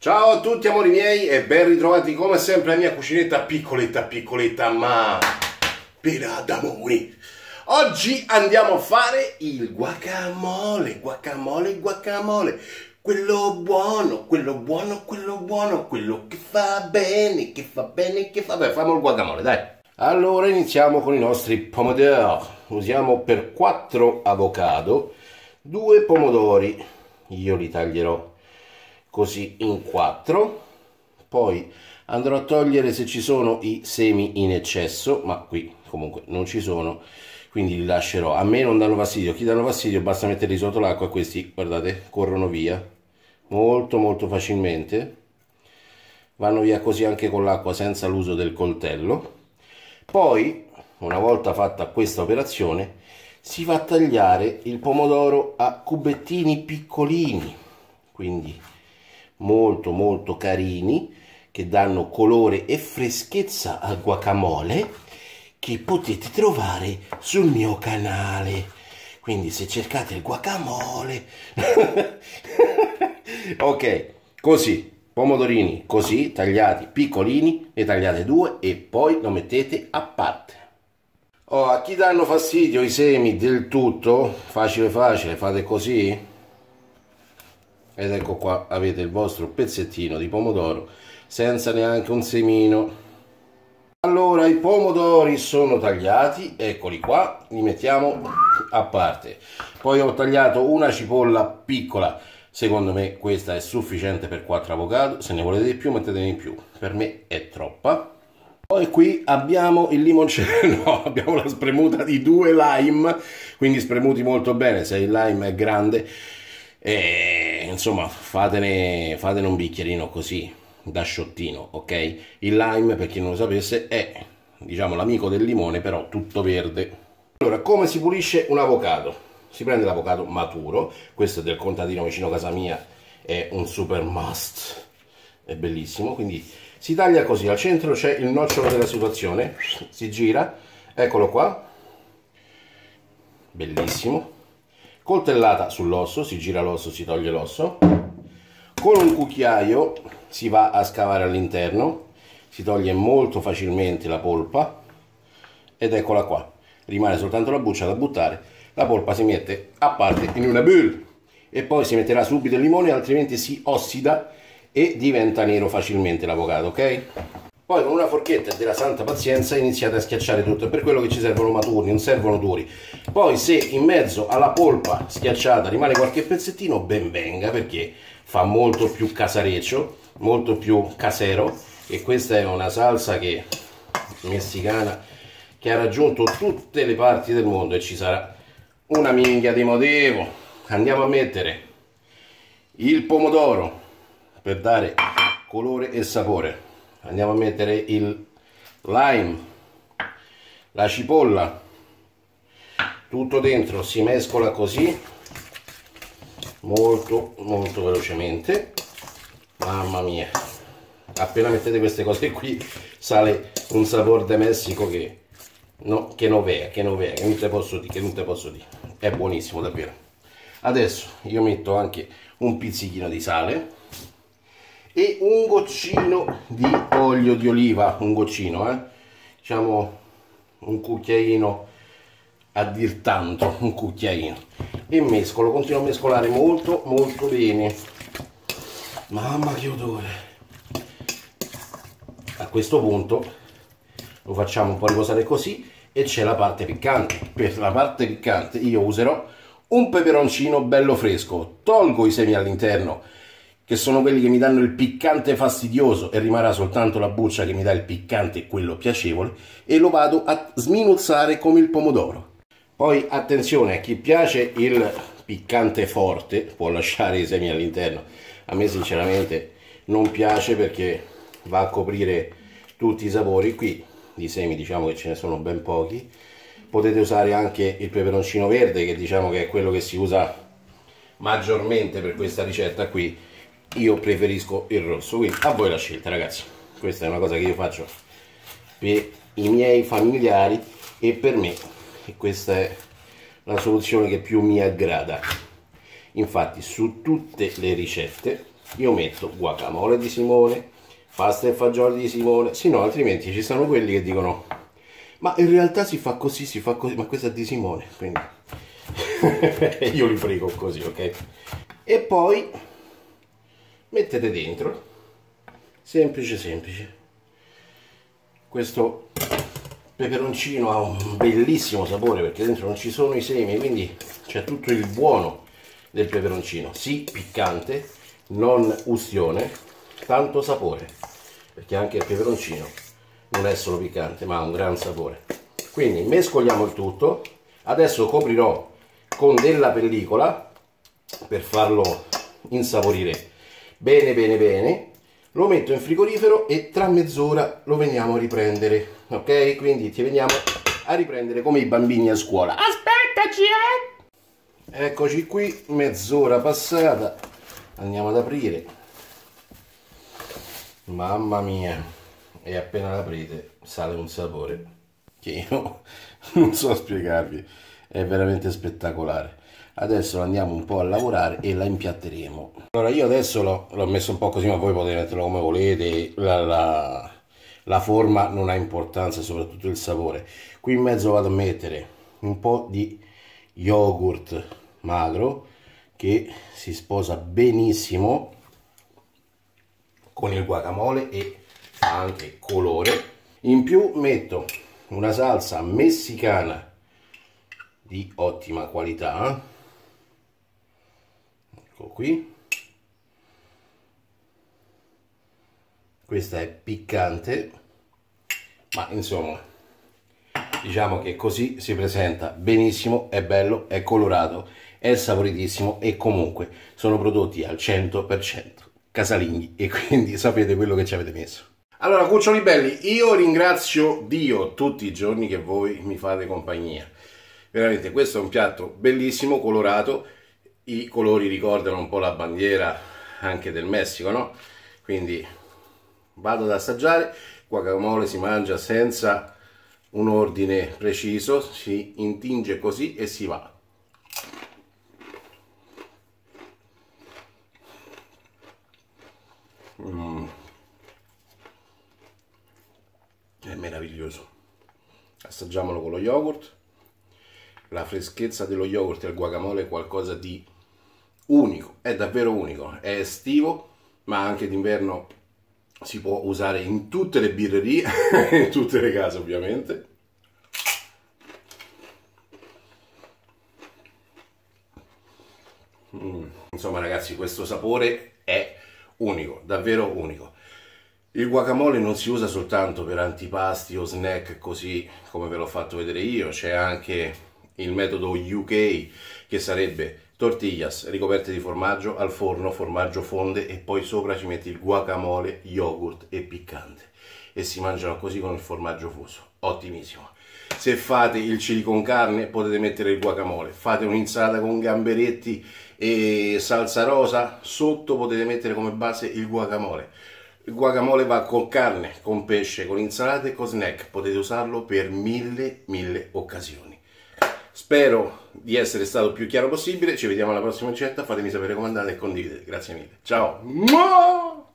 Ciao a tutti amori miei e ben ritrovati come sempre alla mia cucinetta piccoletta ma piena d'amore. Oggi andiamo a fare il guacamole, quello buono, quello che fa bene, beh, facciamo il guacamole, dai. Allora iniziamo con i nostri pomodori. Usiamo per 4 avocado 2 pomodori, io li taglierò così in 4, poi andrò a togliere se ci sono i semi in eccesso, ma qui comunque non ci sono, quindi li lascerò. A me non danno fastidio, chi danno fastidio basta metterli sotto l'acqua e questi, guardate, corrono via molto facilmente, vanno via così anche con l'acqua senza l'uso del coltello. Poi, una volta fatta questa operazione, si va a tagliare il pomodoro a cubettini piccolini, quindi molto carini, che danno colore e freschezza al guacamole, che potete trovare sul mio canale. Quindi se cercate il guacamole ok, così, pomodorini così tagliati piccolini, ne tagliate 2 e poi lo mettete a parte. A chi danno fastidio i semi del tutto, facile, fate così ed ecco qua avete il vostro pezzettino di pomodoro senza neanche un semino. Allora i pomodori sono tagliati, eccoli qua, li mettiamo a parte. Poi ho tagliato una cipolla piccola, secondo me questa è sufficiente per 4 avocado, se ne volete di più mettetene in più, per me è troppa. Poi qui abbiamo il limoncello, no, abbiamo la spremuta di 2 lime, quindi spremuti molto bene, se il lime è grande, insomma fatene un bicchierino così, da sciottino, ok? Il lime, per chi non lo sapesse, è, diciamo, l'amico del limone, però tutto verde. Allora, come si pulisce un avocado? Si prende l'avocado maturo, questo è del contadino vicino a casa mia, è un super must, è bellissimo, quindi si taglia così, al centro c'è il nocciolo della situazione, si gira, eccolo qua, bellissimo, coltellata sull'osso, si gira l'osso, si toglie l'osso, con un cucchiaio si va a scavare all'interno, si toglie molto facilmente la polpa ed eccola qua, rimane soltanto la buccia da buttare, la polpa si mette a parte in una boule e poi si metterà subito il limone, altrimenti si ossida e diventa nero facilmente l'avocado, ok? Poi con una forchetta della santa pazienza iniziate a schiacciare tutto, è per quello che ci servono maturi, non servono duri. Poi se in mezzo alla polpa schiacciata rimane qualche pezzettino, ben venga, perché fa molto più casareccio, molto più casero, e questa è una salsa che messicana che ha raggiunto tutte le parti del mondo e ci sarà una minchia di motivo. Andiamo a mettere il pomodoro per dare colore e sapore, andiamo a mettere il lime, la cipolla, tutto dentro, si mescola così molto velocemente. Mamma mia, appena mettete queste cose qui sale un sapore de Messico che no te posso dire, è buonissimo davvero. Adesso io metto anche un pizzichino di sale e un goccino di olio di oliva, un goccino, diciamo un cucchiaino, a dir tanto, un cucchiaino, e mescolo, continuo a mescolare molto bene. Mamma che odore! A questo punto lo facciamo un po' riposare così e c'è la parte piccante. Per la parte piccante io userò un peperoncino bello fresco, tolgo i semi all'interno, che sono quelli che mi danno il piccante fastidioso, e rimarrà soltanto la buccia che mi dà il piccante, quello piacevole, e lo vado a sminuzzare come il pomodoro. Poi attenzione, a chi piace il piccante forte può lasciare i semi all'interno, a me sinceramente non piace perché va a coprire tutti i sapori. Qui di semi diciamo che ce ne sono ben pochi, potete usare anche il peperoncino verde, che diciamo che è quello che si usa maggiormente per questa ricetta qui. Io preferisco il rosso, quindi a voi la scelta ragazzi, questa è una cosa che io faccio per i miei familiari e per me, e questa è la soluzione che più mi aggrada. Infatti su tutte le ricette io metto guacamole di Simone, pasta e fagioli di Simone, se no altrimenti ci sono quelli che dicono ma in realtà si fa così, ma questa è di Simone, quindi io li frego così, ok? E poi mettete dentro, semplice semplice, questo peperoncino ha un bellissimo sapore perché dentro non ci sono i semi, quindi c'è tutto il buono del peperoncino, sì piccante, non ustione, tanto sapore, perché anche il peperoncino non è solo piccante ma ha un gran sapore. Quindi mescoliamo il tutto, adesso coprirò con della pellicola per farlo insaporire bene bene bene, lo metto in frigorifero e tra mezz'ora lo veniamo a riprendere, ok? Quindi ti veniamo a riprendere come i bambini a scuola. Aspettaci, Eccoci qui, mezz'ora passata, andiamo ad aprire. Mamma mia, e appena l'aprite sale un sapore che io non so spiegarvi, è veramente spettacolare. Adesso andiamo un po' a lavorare e la impiatteremo. Allora io adesso l'ho messo un po' così, ma voi potete metterlo come volete, la forma non ha importanza, soprattutto il sapore. Qui in mezzo vado a mettere un po' di yogurt magro che si sposa benissimo con il guacamole e fa anche colore. In più metto una salsa messicana di ottima qualità, ecco qui, questa è piccante ma insomma diciamo che così si presenta benissimo, è bello, è colorato, è saporitissimo e comunque sono prodotti al 100% casalinghi e quindi sapete quello che ci avete messo. Allora cuccioli belli, io ringrazio Dio tutti i giorni che voi mi fate compagnia. Veramente questo è un piatto bellissimo, colorato, i colori ricordano un po' la bandiera anche del Messico, no? Quindi vado ad assaggiare. Guacamole si mangia senza un ordine preciso, si intinge così e si va. È meraviglioso. Assaggiamolo con lo yogurt. La freschezza dello yogurt e il guacamole è qualcosa di unico, è davvero unico, è estivo ma anche d'inverno si può usare in tutte le birrerie, in tutte le case ovviamente. Insomma ragazzi, questo sapore è unico, davvero unico. Il guacamole non si usa soltanto per antipasti o snack così come ve l'ho fatto vedere io, c'è anche il metodo UK che sarebbe tortillas ricoperte di formaggio al forno, formaggio fonde e poi sopra ci metti il guacamole, yogurt e piccante e si mangiano così con il formaggio fuso, ottimissimo. Se fate il chili con carne potete mettere il guacamole, fate un'insalata con gamberetti e salsa rosa, sotto potete mettere come base il guacamole. Il guacamole va con carne, con pesce, con insalate e con snack, potete usarlo per mille occasioni. Spero di essere stato il più chiaro possibile, ci vediamo alla prossima ricetta, fatemi sapere come andate e condividete, grazie mille, ciao!